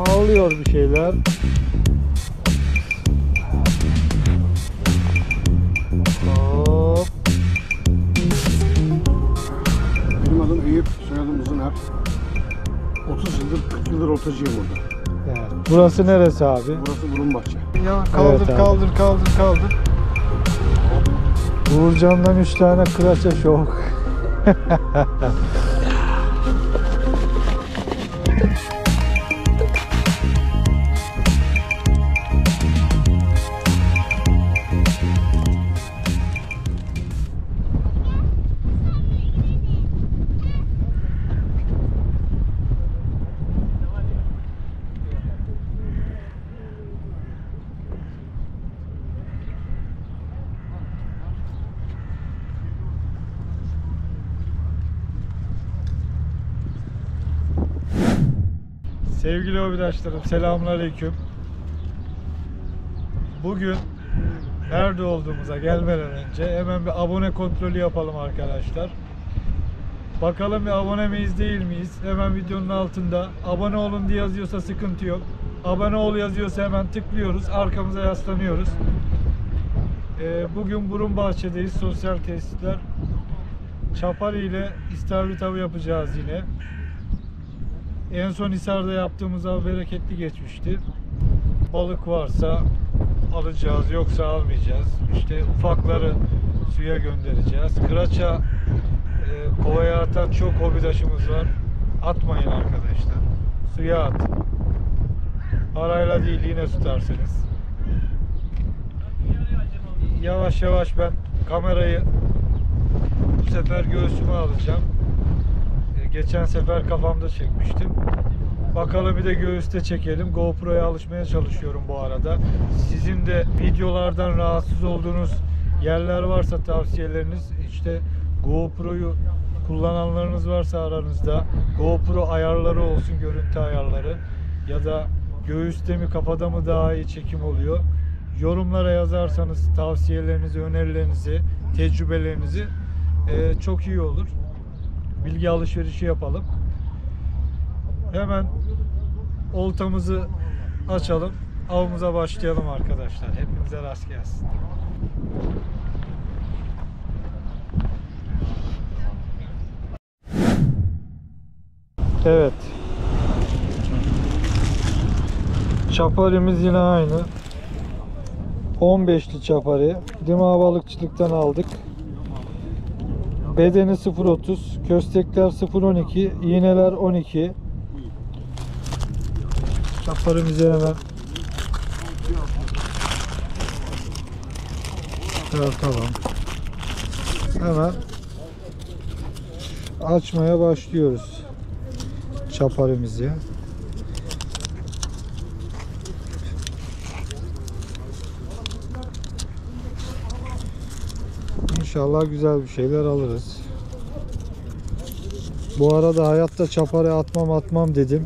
Havlıyor bir şeyler. Hop. Benim adım Eyüp, soyadım Uzuner. 30 yıldır, 40 yıldır ortacıyım burada. Evet. Burası neresi abi? Burası Burunbahçe. Ya kaldır Evet kaldır. Uğurcan'dan 3 tane kıraça şov. Sevgili hobidaşlarım, selamünaleyküm. Bugün nerede olduğumuza gelmeden önce hemen bir abone kontrolü yapalım arkadaşlar. Bakalım bir abone miyiz değil miyiz? Hemen videonun altında abone olun diye yazıyorsa sıkıntı yok. Abone ol yazıyorsa hemen tıklıyoruz, arkamıza yaslanıyoruz. Bugün Burunbahçe'deyiz, sosyal tesisler. Çapari ile istavrit avı yapacağız yine. En son Hisar'da yaptığımız av bereketli geçmişti. Balık varsa alacağız, yoksa almayacağız. İşte ufakları suya göndereceğiz. Kıraça kovaya atan çok hobidaşımız var. Atmayın arkadaşlar. Suya at. Parayla değil, yine tutarsınız. Yavaş yavaş ben kamerayı bu sefer göğsüme alacağım. Geçen sefer kafamda çekmiştim. Bakalım bir de göğüste çekelim. GoPro'ya alışmaya çalışıyorum bu arada. Sizin de videolardan rahatsız olduğunuz yerler varsa tavsiyeleriniz, işte GoPro'yu kullananlarınız varsa aranızda, GoPro ayarları olsun, görüntü ayarları, ya da göğüste mi kafada mı daha iyi çekim oluyor, yorumlara yazarsanız tavsiyelerinizi, önerilerinizi, tecrübelerinizi çok iyi olur. Bilgi alışverişi yapalım. Hemen oltamızı açalım. Avımıza başlayalım arkadaşlar. Hepinize rast gelsin. Evet. Çaparimiz yine aynı. 15'li çapari. Dima balıkçılıktan aldık. Bedeni 0.30, köstekler 0.12, iğneler 12. Çaparımızı hemen çıkartalım. Hemen açmaya başlıyoruz çaparımızı. İnşallah güzel bir şeyler alırız. Bu arada hayatta çapara atmam dedim.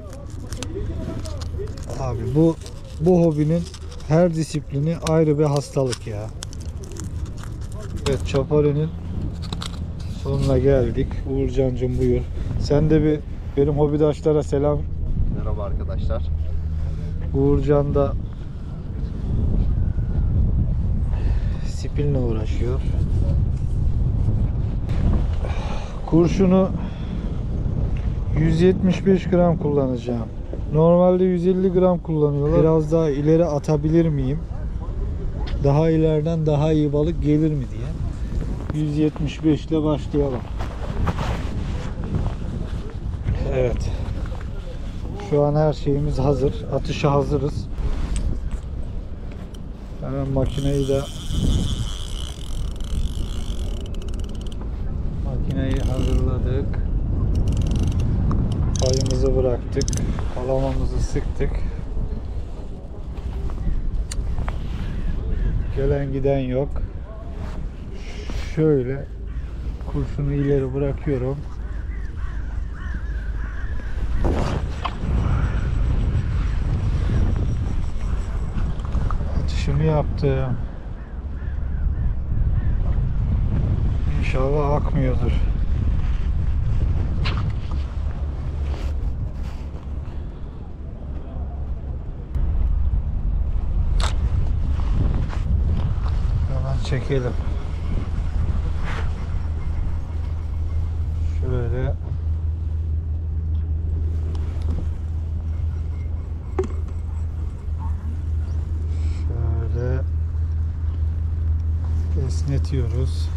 Abi bu hobinin her disiplini ayrı bir hastalık ya. Evet, çaparenin sonuna geldik. Uğurcancığım buyur. Sen de bir benim hobidaşlara selam. Merhaba arkadaşlar. Uğurcan da spinle uğraşıyor. Kurşunu 175 gram kullanacağım. Normalde 150 gram kullanıyorlar. Biraz daha ileri atabilir miyim? Daha ileriden daha iyi balık gelir mi diye. 175 ile başlayalım. Evet. Şu an her şeyimiz hazır. Atışa hazırız. Hemen makineyi hazırladık. Payımızı bıraktık. Kalamamızı sıktık. Gelen giden yok. Şöyle kurşunu ileri bırakıyorum. Atışımı yaptım. İnşallah akmıyordur. çekelim. Şöyle. Şöyle esnetiyoruz.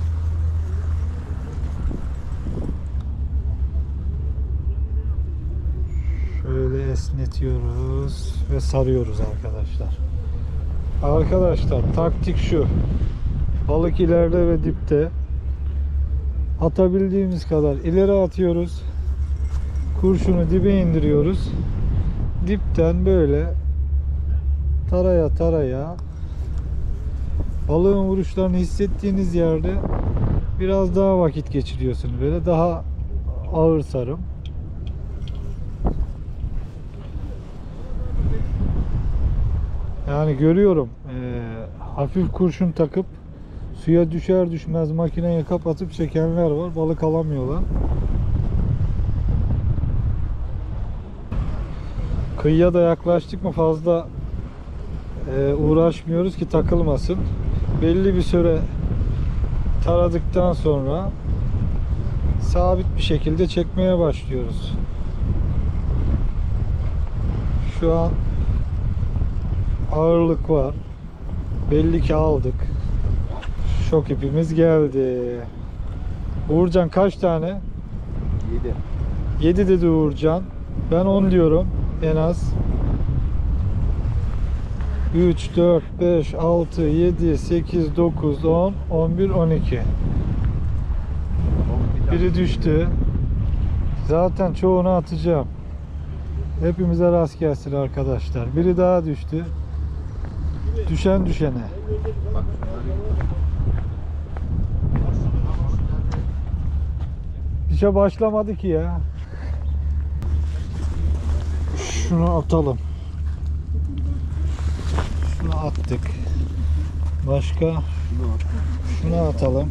Şöyle esnetiyoruz ve sarıyoruz arkadaşlar. Arkadaşlar taktik şu. Balık ileride ve dipte. Atabildiğimiz kadar ileri atıyoruz. Kurşunu dibe indiriyoruz. Dipten böyle taraya taraya balığın vuruşlarını hissettiğiniz yerde biraz daha vakit geçiriyorsunuz. Böyle daha ağır sarım. Yani görüyorum hafif kurşun takıp suya düşer düşmez makineye kapatıp çekenler var. Balık alamıyorlar. Kıyıya da yaklaştık mı fazla uğraşmıyoruz ki takılmasın. Belli bir süre taradıktan sonra sabit bir şekilde çekmeye başlıyoruz. Şu an ağırlık var. Belli ki aldık. Şok ipimiz geldi. Uğurcan kaç tane? 7. 7 dedi Uğurcan. Ben 10 diyorum en az. 3, 4, 5, 6, 7, 8, 9, 10, 11, 12. Biri düştü. Zaten çoğunu atacağım. Hepimize rast gelsin arkadaşlar. Biri daha düştü. Düşen düşene. İşe başlamadı ki ya. Şunu atalım. Şunu attık. Başka? Şunu atalım.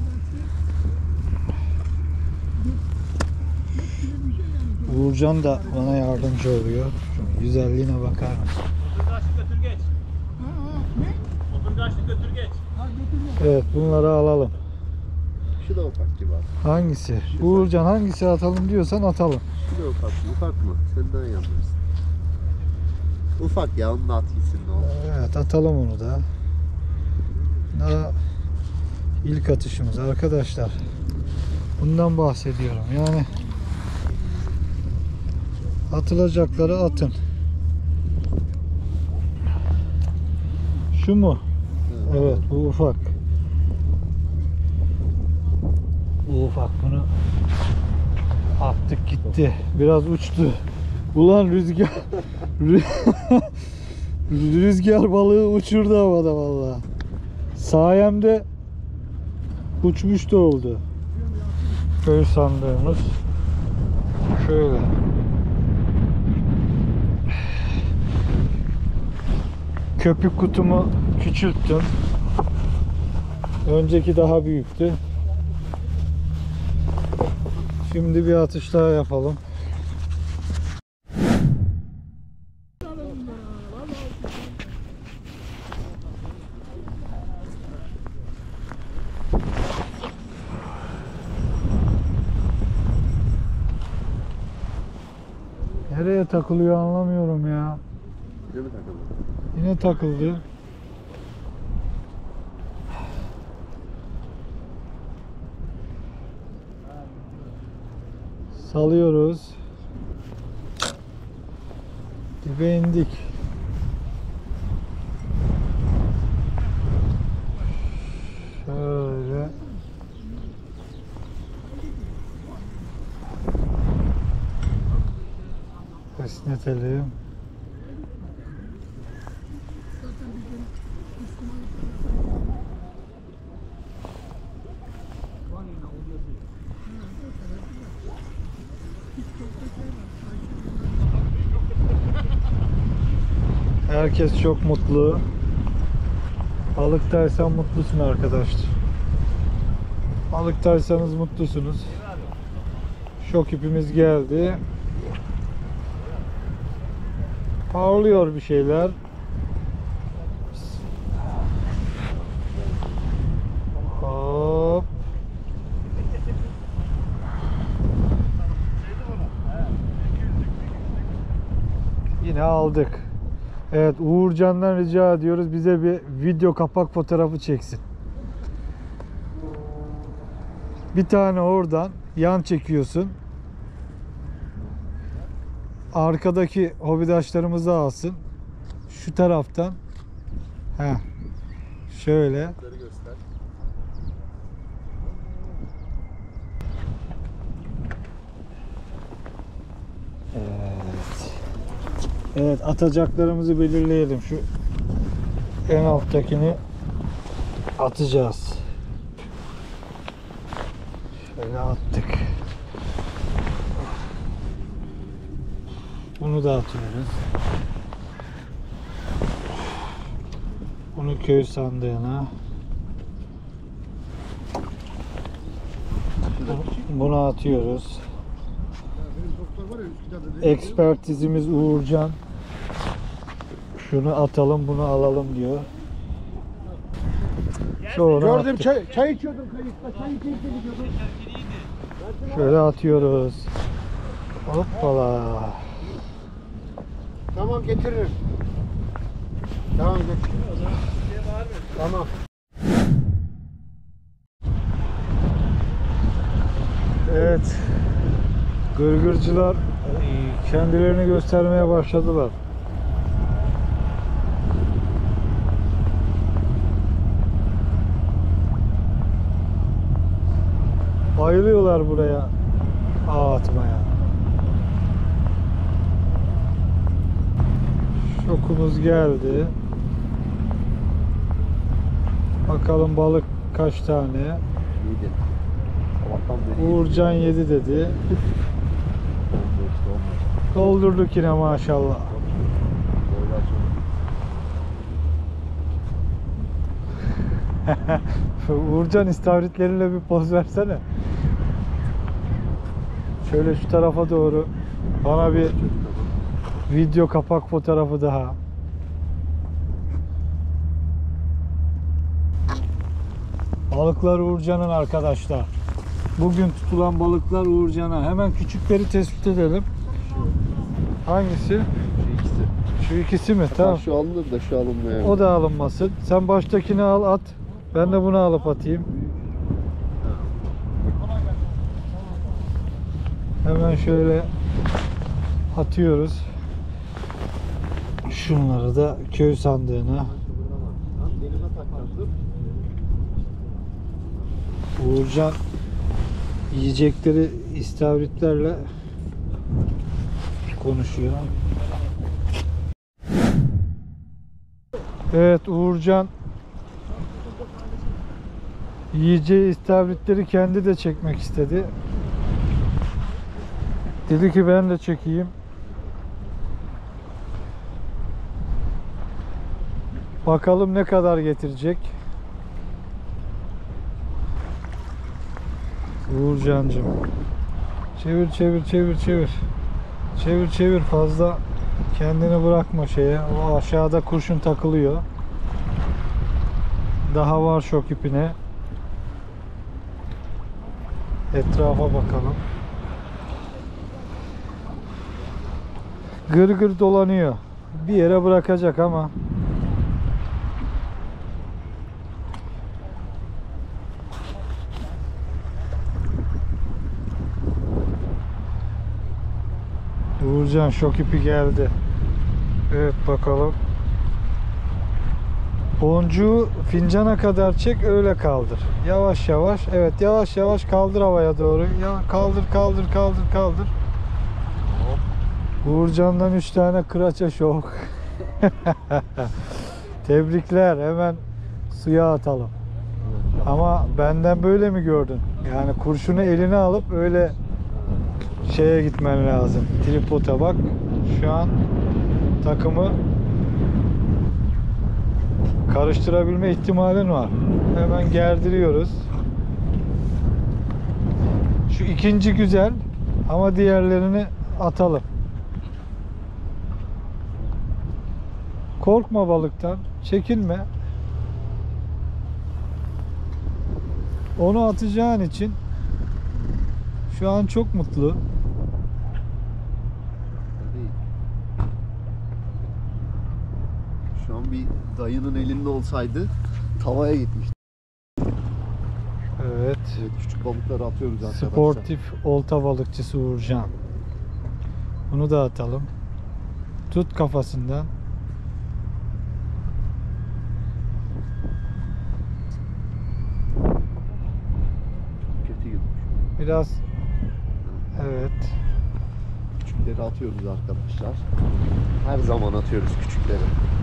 Uğurcan da bana yardımcı oluyor. Şu güzelliğine bakar mısın? Götür geç. Oturgaçlı götür geç. Evet, bunları alalım. Şu da ufak gibi abi. Hangisi? Uğurcan hangisi atalım diyorsan atalım. Şu da ufak. Ufak mı? Senden yandırsın. Ufak ya, onun da at gitsin ne olur. Evet, atalım onu da. Daha ilk atışımız arkadaşlar. Bundan bahsediyorum. Yani atılacakları atın. Şu mu? Evet, bu ufak. Bu ufak, bunu attık gitti. Biraz uçtu. Ulan rüzgar rüzgar balığı uçurdu havada vallahi. Sayemde uçmuş da oldu. Köy sandığımız şöyle. Köpük kutumu küçülttüm. Önceki daha büyüktü. Şimdi bir atış daha yapalım. Nereye takılıyor anlamıyorum ya. Yine mi takıldı? Yine takıldı. Salıyoruz. Dibe indik. Şöyle. Esnetelim. Herkes çok mutlu. Balıktaysan mutlusun arkadaşlar. Balıktaysanız mutlusunuz. Şok ipimiz geldi. Parlıyor bir şeyler. yine aldık. Evet, Uğurcan'dan rica ediyoruz, bize bir video kapak fotoğrafı çeksin. Bir tane oradan yan çekiyorsun. Arkadaki hobidaşlarımızı alsın. Şu taraftan. Heh. Şöyle. Evet. Evet, atacaklarımızı belirleyelim. Şu en alttakini atacağız. Şöyle attık. Bunu da atıyoruz. Bunu köy sandığına. Bunu atıyoruz. Ekspertizimiz Uğurcan. Şunu atalım, bunu alalım diyor. Sonra Gördüm, attık. çay içiyordum kayıkta. Çay içeyim gidiyordum. Şöyle atıyoruz. Hoppala. Tamam, getiririm. Tamam, getiririm. Tamam. Evet. Gırgırcılar kendilerini göstermeye başladılar. Bayılıyorlar buraya ağ atmaya. Şokumuz geldi. Bakalım balık kaç tane? 7. Sabahtan beri Uğurcan 7 dedi. Doldurduk yine maşallah. Uğurcan, istavritleriyle bir poz versene. Şöyle şu tarafa doğru bana bir video kapak fotoğrafı daha. Balıklar Uğurcan'ın arkadaşlar. Bugün tutulan balıklar Uğurcan'a. Hemen küçükleri tespit edelim. Hangisi? Şu ikisi. Şu ikisi mi? Tamam. Şu alınır da şu alınmıyor. O da alınmasın. Sen baştakini al, at. Ben de bunu alıp atayım. Hemen şöyle atıyoruz. Şunları da köy sandığına. Uğurcan yiyecekleri istavritlerle konuşuyor. Evet, Uğurcan yiyeceği istavritleri kendi de çekmek istedi. Dedi ki ben de çekeyim. Bakalım ne kadar getirecek. Uğurcancığım. Çevir çevir çevir çevir. Çevir çevir, fazla kendini bırakma şeye. O aşağıda kurşun takılıyor. Daha var şok ipine. Etrafa bakalım. Gır gır dolanıyor. Bir yere bırakacak ama. Uğurcan, şok ipi geldi. Evet, bakalım. Boncuğu fincana kadar çek, öyle kaldır. Yavaş yavaş. Evet, yavaş yavaş kaldır havaya doğru. Ya kaldır kaldır kaldır kaldır. Uğurcan'dan 3 tane kıraça şok. Tebrikler. Hemen suya atalım. Ama benden böyle mi gördün? Yani kurşunu eline alıp öyle şeye gitmen lazım. Tripod'a bak. Şu an takımı karıştırabilme ihtimalin var. Hemen gerdiriyoruz. Şu ikinci güzel ama diğerlerini atalım. Korkma balıktan, çekinme. Onu atacağın için şu an çok mutlu. Değil. Şu an bir dayının elinde olsaydı tavaya gitmişti. Evet. Evet, küçük balıkları atıyoruz arkadaşlar. Sportif olta balıkçısı Uğurcan. Bunu da atalım. Tut kafasından. Kötü gitmiş. Biraz evet. Küçükleri atıyoruz arkadaşlar. Her zaman atıyoruz küçükleri.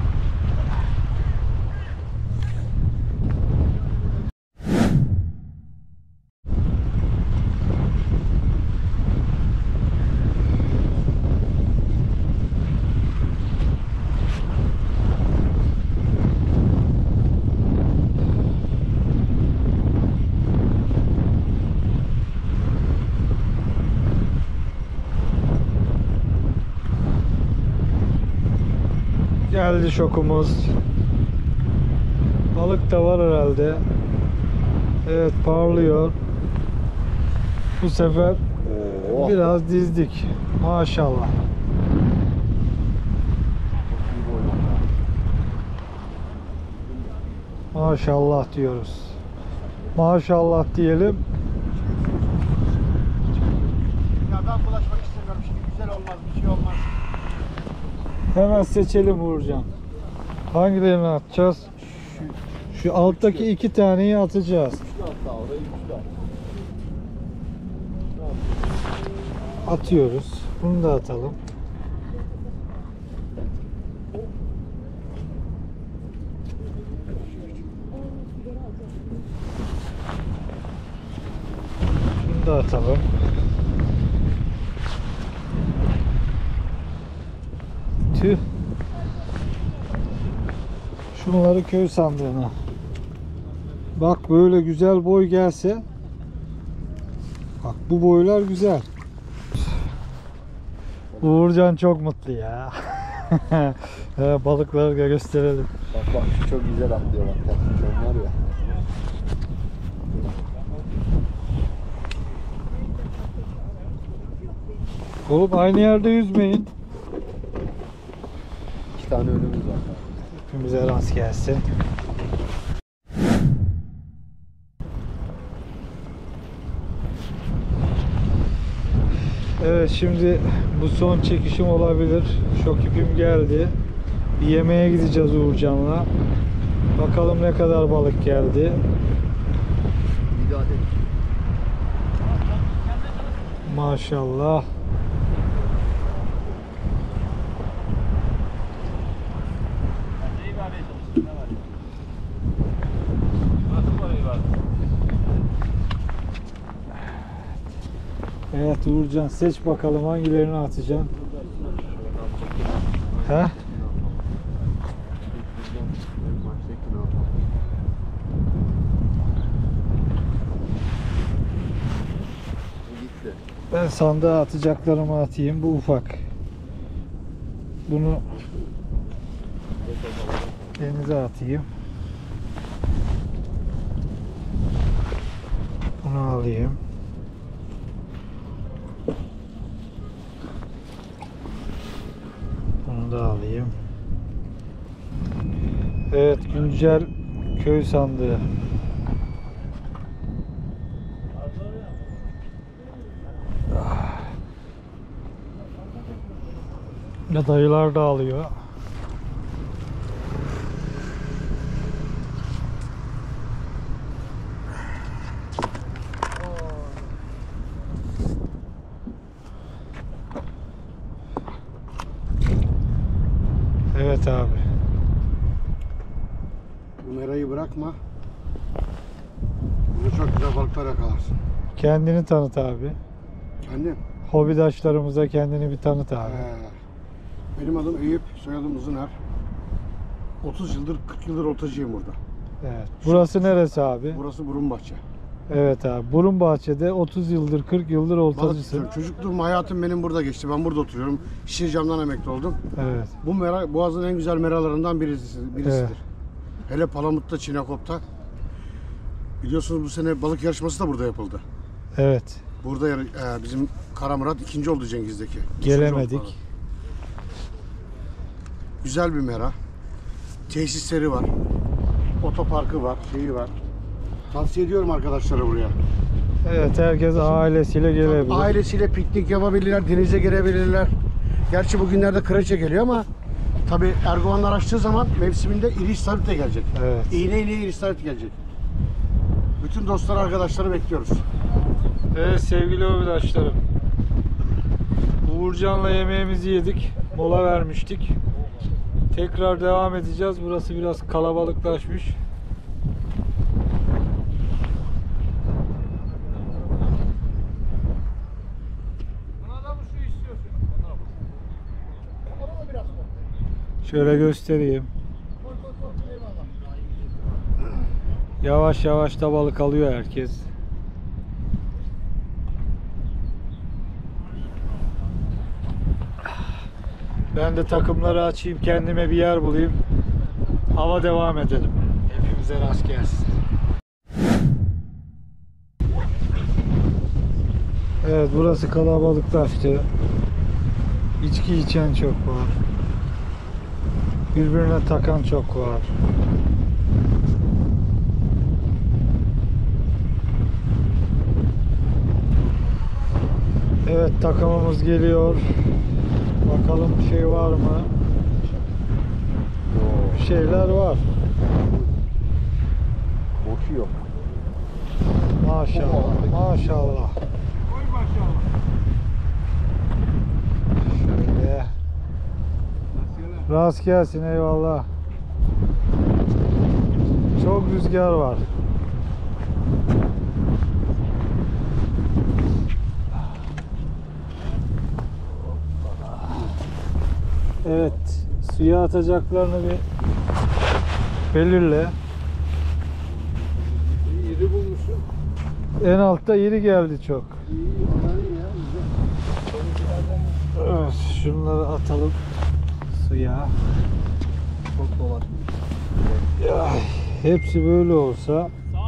Geldi şokumuz. Balık da var herhalde. Evet, parlıyor. Bu sefer Oo. biraz dizdik. Maşallah. İyi boylu. Maşallah diyoruz. Maşallah diyelim. Ya ben bulaşmak istemiyorum şimdi. Güzel olmaz, bir şey olmaz. Hemen seçelim Uğurcan. Hangilerini atacağız? Şu alttaki iki taneyi atacağız. Güçlü hatta orayı güçlü at. Atıyoruz. Bunu da atalım. Şunu da atalım. Tüh. Şunları köy sandığına. Bak böyle güzel boy gelse. Bak bu boylar güzel. Uğurcan çok mutlu ya. Balıkları da gösterelim. Bak şu çok güzel atlıyor bak. Şu var ya. Oğlum aynı yerde yüzmeyin. 2 tane önümüz var. Hepimize rast gelsin. Evet, şimdi bu son çekişim olabilir. Şok ipim geldi. Bir yemeğe gideceğiz Uğurcan'la. Bakalım ne kadar balık geldi. Bir adet. Maşallah. Evet Uğurcan, seç bakalım hangilerini atacaksın. He? Gitti. Ben sandığa atacaklarımı atayım. Bu ufak. Bunu denize atayım. Bunu alayım. Bunu da alayım. Evet, güncel köy sandığı. Ya dayılar da alıyor. Evet abi. Bu merayı bırakma. Burada çok güzel balıklar yakalarsın. Kendini tanıt abi. Kendim. Hobidaşlarımıza kendini bir tanıt abi. Benim adım Eyüp, soyadım Uzuner. 30 yıldır, 40 yıldır oltacıyım burada. Evet. Burası neresi abi? Burası Burunbahçe. Evet abi. Burunbahçe'de 30 yıldır 40 yıldır Balık oltacısın. tutuyorum. Çocukluğum, hayatım benim burada geçti. Ben burada oturuyorum. Şişecam'dan emekli oldum. Evet. Bu mera Boğaz'ın en güzel meralarından birisidir. Evet. Hele Palamut'ta, Çinekop'ta. Biliyorsunuz bu sene balık yarışması da burada yapıldı. Evet. Burada bizim Karamurat ikinci oldu Cengiz'deki. Gelemedik. Güzel bir mera. tesisleri var. Otoparkı var, şeyi var. Tavsiye ediyorum arkadaşlara buraya. Evet, herkes ailesiyle gelebilir. Ailesiyle piknik yapabilirler, denize girebilirler. Gerçi bugünlerde kraliçe geliyor ama tabii Erguvanlar açtığı zaman mevsiminde iri istavrit de gelecek. Evet. İğne iri istavrit gelecek. Bütün dostlar, arkadaşları bekliyoruz. Evet sevgili arkadaşlarım. Uğurcan'la yemeğimizi yedik. Mola vermiştik. Tekrar devam edeceğiz. Burası biraz kalabalıklaşmış. Şöyle göstereyim. Yavaş yavaş da balık alıyor herkes. Ben de takımları açayım, kendime bir yer bulayım. Hava devam edelim. Hepimize rast gelsin. Evet, burası kalabalıklaştı. İçki içen çok var. Birbirine takan çok var. Evet, takımımız geliyor. Bakalım bir şey var mı? Bir şeyler var. Boşu yok. Maşallah, maşallah. Şöyle. Rast gelsin, eyvallah. Çok rüzgar var. Evet, suya atacaklarını bir belirle. İri bulmuşsun. En altta iri geldi çok. Evet, şunları atalım suya. Çok dolaşmış. Ya, hepsi böyle olsa.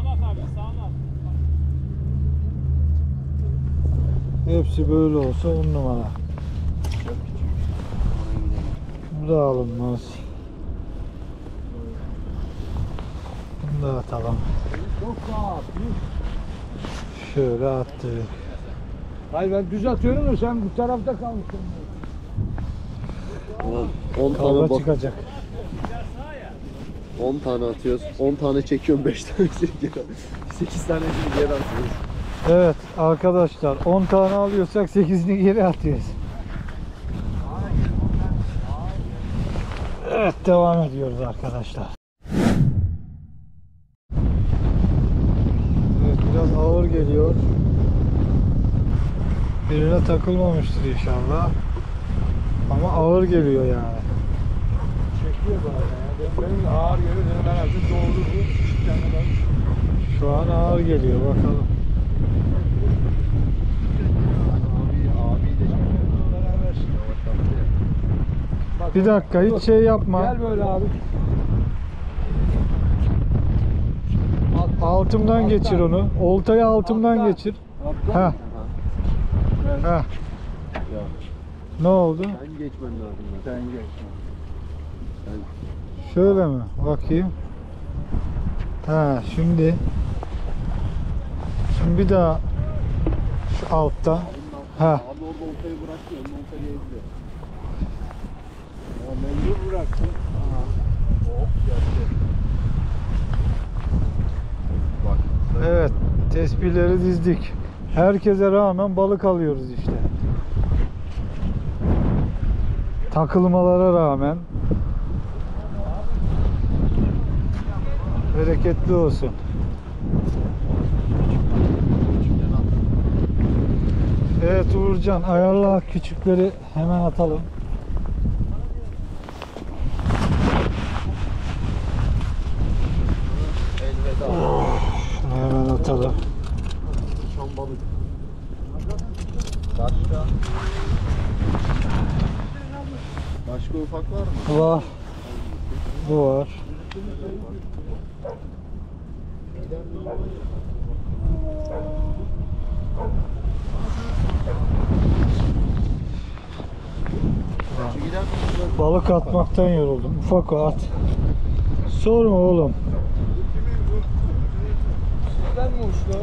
Hepsi böyle olsa 10 numara. Bu da alınmaz. Bunu da atalım. Çok rahat. Şöyle attık. Hayır, ben düz atıyorum da sen bu tarafta kalmışsın. 10 tane Kavga bak. çıkacak. 10 tane atıyoruz. 10 tane çekiyorum, 5 tanesini geri 8 tanesini geri atıyoruz. Evet arkadaşlar, 10 tane alıyorsak 8'ini geri atıyoruz. Evet, devam ediyoruz arkadaşlar. Evet, biraz ağır geliyor. Birine takılmamıştır inşallah. Ama ağır geliyor yani. Çekiyor bazen ya. Benim ağır geliyor. Benim herhalde doğru bu. Şu an ağır geliyor, bakalım. Bir dakika, hiç şey yapma. Gel böyle abi. Altımdan geçir onu. Oltayı altımdan geçir. Heh. Heh. Ne oldu? Sen geçmen lazım. Sen geç. Şöyle mi? Bakayım. Ha, şimdi bir daha şu altta. Ha. Abi orada oltayı bıraktı. Onun oltayı ezdi. Ya mecbur bıraktı. Hop geldi. Bak. Evet, tespihleri dizdik. Herkese rağmen balık alıyoruz işte. Takılmalara rağmen. Bereketli olsun. Evet Uğurcan, ayarla, küçükleri hemen atalım. Elveda. Hemen atalım. Şam balık. Başka? Başka ufak var mı? Var. Bu var. Şu gider mi? Balık atmaktan yoruldum. Ufak o, at. sorma oğlum. Sizden mi uçtu?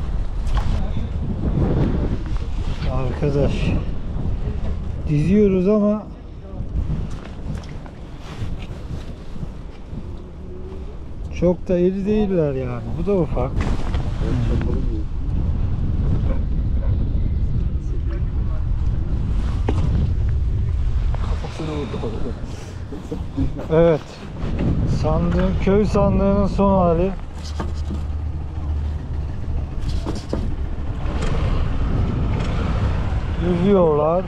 Arkadaş. Diziyoruz ama çok da iri değiller yani. Bu da ufak. Kafasına vurdu. Evet. Köy sandığının son hali. Yüzüyorlar.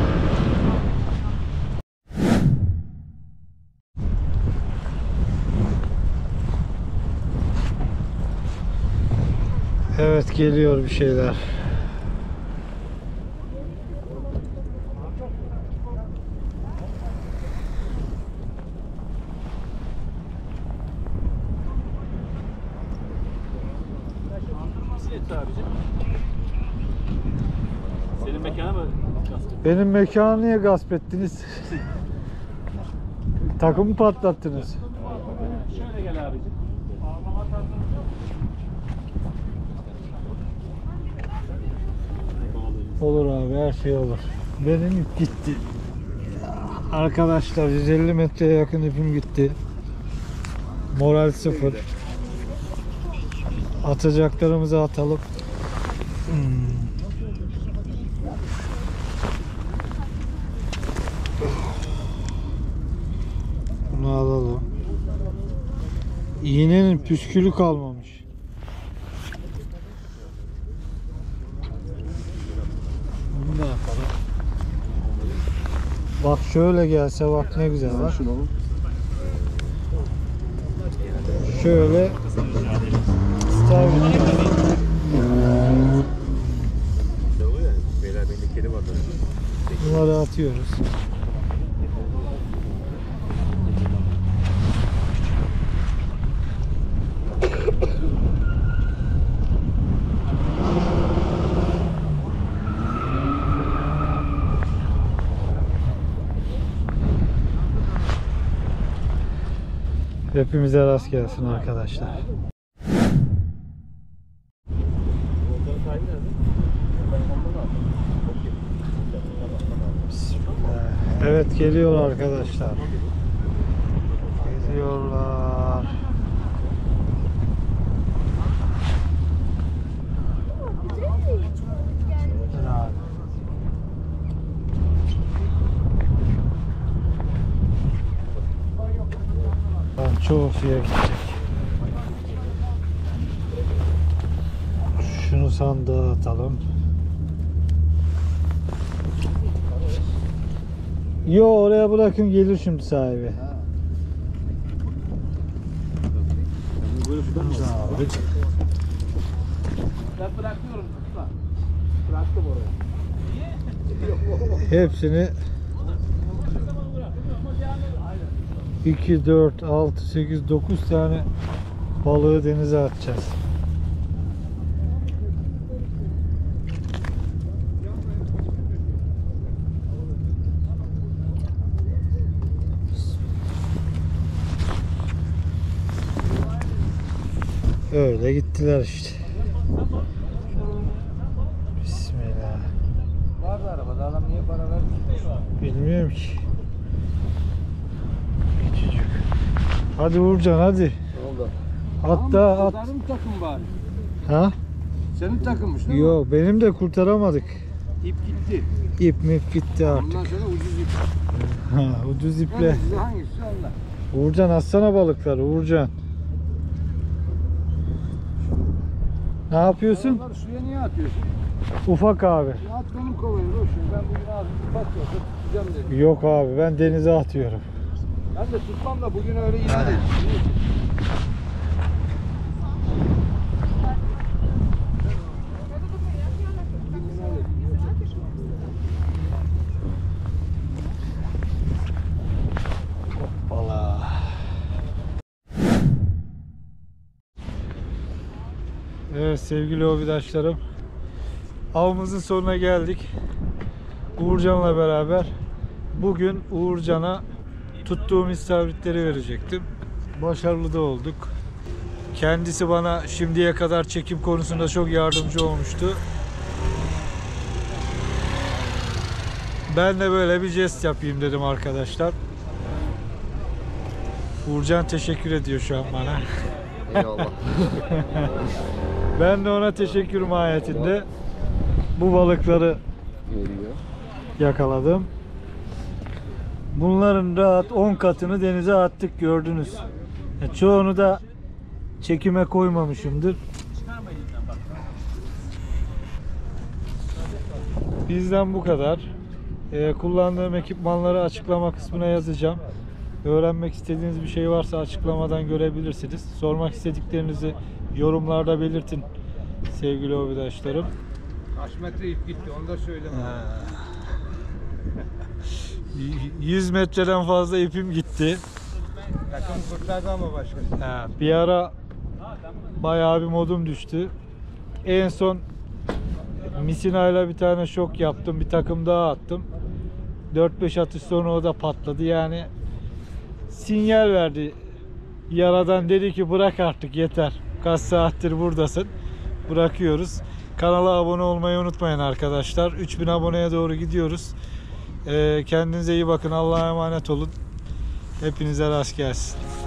Evet, geliyor bir şeyler. Senin mekana mı gasp ettin? Benim mekanı niye gasp ettiniz? Takımı patlattınız. Şöyle gel abicim. Olur abi, her şey olur. Benim ip gitti. Arkadaşlar 150 metreye yakın ipim gitti. Moral sıfır. Atacaklarımızı atalım. Bunu alalım. İğnenin püskülü kalmamış. Bunu da yapalım. Bak şöyle gelse, bak ne güzel bak. Şunu oğlum. Şöyle istavrit. Beyler benim kedi var. Bunları atıyoruz. Hepimize rast gelsin arkadaşlar. Bismillah. Evet, geliyor arkadaşlar. Geliyorlar. Dur abi. Çoğu suya gidecek. Şunu sandığa atalım. Yo, oraya bırakın, gelir şimdi sahibi. Abi. Ben bırakıyorum tutma. Bıraktım oraya. Hepsini 2, 4, 6, 8, 9 tane balığı denize atacağız. Öyle gittiler işte. Bismillah. Vardı arabada, adam niye para verdi? Bilmiyorum ki. Küçücük. Hadi Uğurcan, hadi. Ne oldu? Hatta at. Senin takım bari. Ha? Senin takımmış değil mi? Yok, benim de kurtaramadık. İp gitti. İp mip gitti artık. Ondan sonra ucuz ip. Ha, ucuz iple. Hangisi hangisi onlar? Uğurcan, atsana balıkları Uğurcan. Ne yapıyorsun? Onları suya niye atıyorsun? Ufak abi. Ya at benim kovayı boş ver. Ben bugün ağzını patlatıp tutacağım dedim. Yok abi, ben denize atıyorum. Ben de tutmam da bugün öyle inat ettim. Hoppala. Evet sevgili hobidaşlarım, avımızın sonuna geldik. Uğurcan'la beraber bugün Uğurcan'a tuttuğum istavritleri verecektim. Başarılı da olduk. Kendisi bana şimdiye kadar çekim konusunda çok yardımcı olmuştu. Ben de böyle bir jest yapayım dedim arkadaşlar. Uğurcan teşekkür ediyor şu an bana. Eyvallah. Ben de ona teşekkür mahiyetinde bu balıkları Geliyor. yakaladım. Bunların rahat 10 katını denize attık, gördünüz. Çoğunu da çekime koymamışımdır. Bizden bu kadar. Kullandığım ekipmanları açıklama kısmına yazacağım. Öğrenmek istediğiniz bir şey varsa açıklamadan görebilirsiniz. Sormak istediklerinizi yorumlarda belirtin sevgili hobidaşlarım. Kaç metre ip gitti onu da söyleme. 100 metreden fazla ipim gitti. Takım kurtardı ama başkası. Bir ara bayağı bir modum düştü. En son misinayla bir tane şok yaptım. Bir takım daha attım. 4-5 atış sonra o da patladı. Yani sinyal verdi. Yaradan dedi ki bırak artık yeter. Kaç saattir buradasın. Bırakıyoruz. Kanala abone olmayı unutmayın arkadaşlar. 3000 aboneye doğru gidiyoruz. Kendinize iyi bakın. Allah'a emanet olun. Hepinize rast gelsin.